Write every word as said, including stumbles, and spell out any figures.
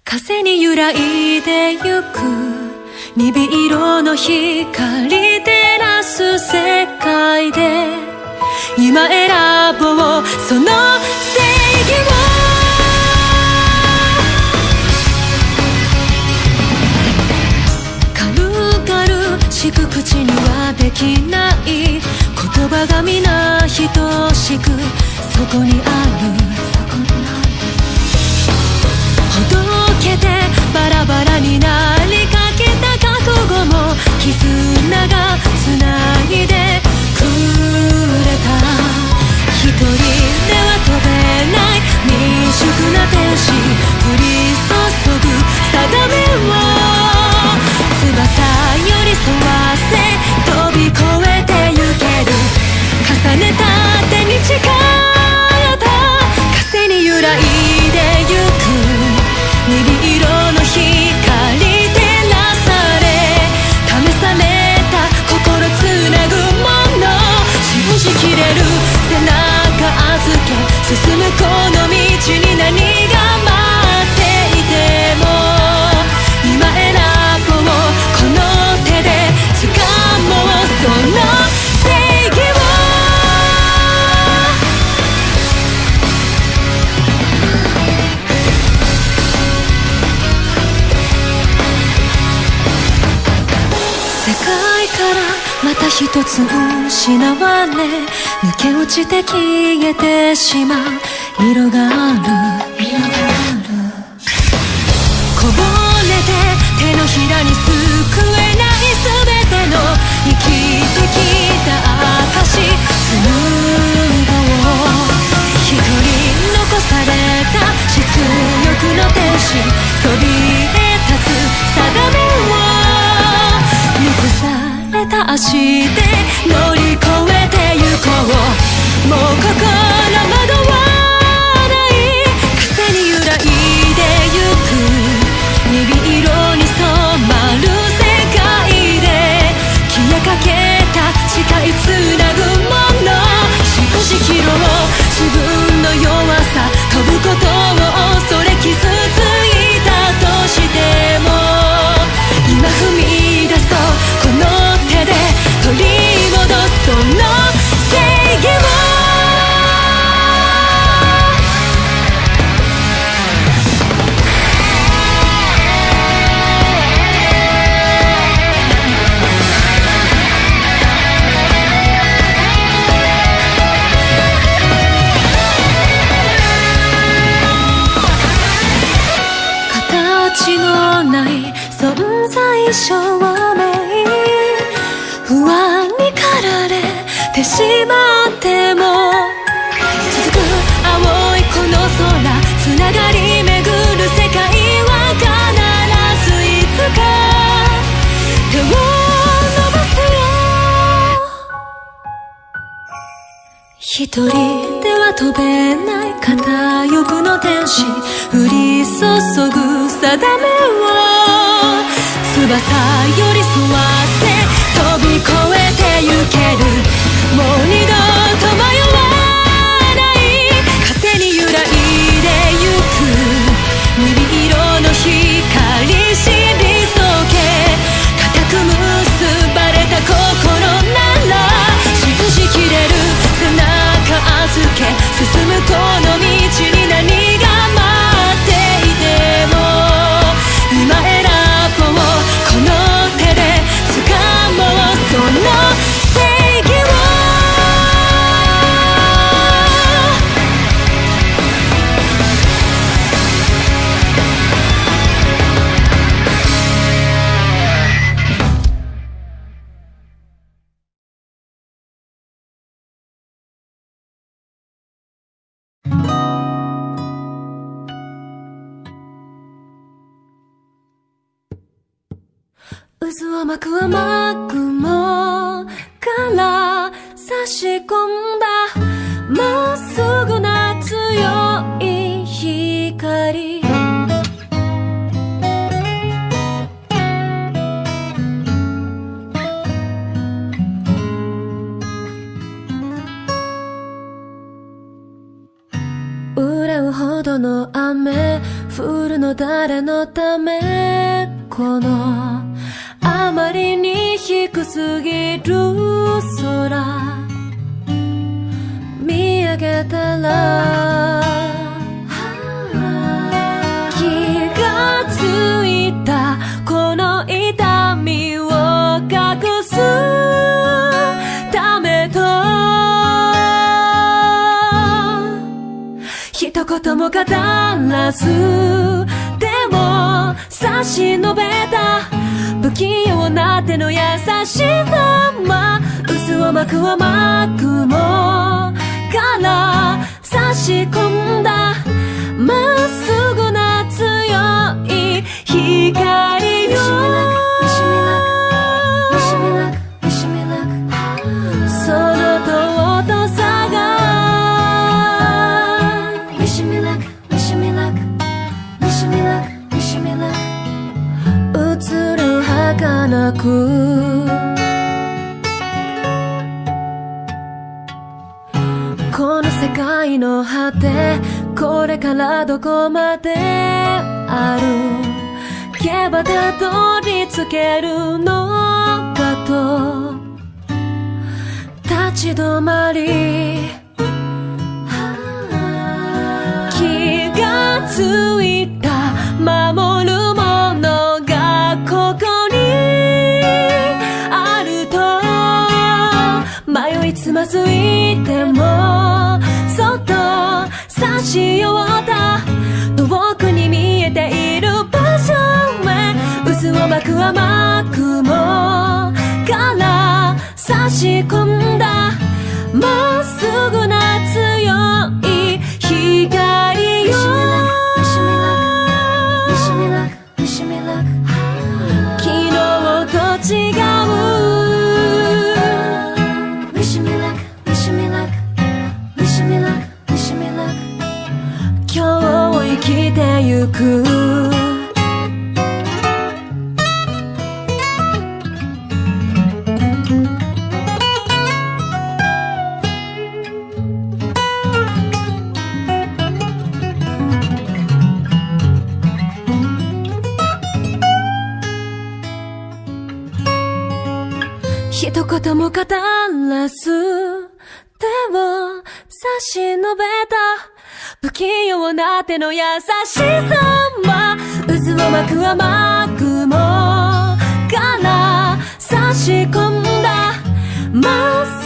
風に揺らいでゆく鈍色の光照らす世界で今選ぼうその正義を軽々しく口にはできない言葉が皆等しくそこにあるほどけてバラバラになりかけた覚悟も絆がつないでくれた一人では飛べない未熟な天使降り注ぐ定めを翼寄り添わせ飛び越えてゆける重ねた手に力た風に揺らいでゆく鈍色の光照らされ試された心つなぐもの信じきれる背中預け進むこの道に何が待っていても今選ぼうこの手で掴もうその正義を世界からまた一つ失われ抜け落ちて消えてしまう色がある色があるこぼれて手のひらに救えない全ての生きてきた証紡ごう一人残された出力の天使そびえ立つ定めを残された足で乗り越えてゆこうもう心惑わない風に揺らいでゆく鈍色に染まる世界で消えかけた誓いつなぐもの信じきろう自分の弱さ飛ぶことを恐れ傷ついたとしても今踏み出そうこの手で取り戻すその正義を形のない存在証明不安に駆られてしまっても続く青いこの空つながり巡る世界は必ずいつか手を伸ばすよ一人では飛べない片翼の天使降り注ぐ定めを翼寄り添わせ飛び越えてゆけるもう二度と迷わない風に揺らいでゆく鈍色の光知りそけ固く結ばれた心なら信じきれる背中預け進むこの道に何が待っていても今選ぼうこの手で掴もうその正義を渦を巻く雨雲から差し込んだまっすぐな強い光憂うほどのの雨降るの誰のため、このあまりに低すぎる空見上げたら気がついた、この痛みを隠すためと一言も語らず、でも差し伸べた不器用な手の優しさま、渦を巻く甘くもから差し込んだまっすぐな強い光よ、その尊さが映る儚く、この世界の果て、これからどこまで歩けばたどり着けるのかと立ち止まり、気がついた守るものがここにあると、迷いつまずいてもそっと差し寄った遠くに見えている場所へ、渦を巻く甘くもから差し込んだまっすぐな強い光よ、昨日と違う今日を生きてゆく、一言も語らず手を差し伸べた不器用な手の優しさは、渦を巻く甘くもから差し込んだまっ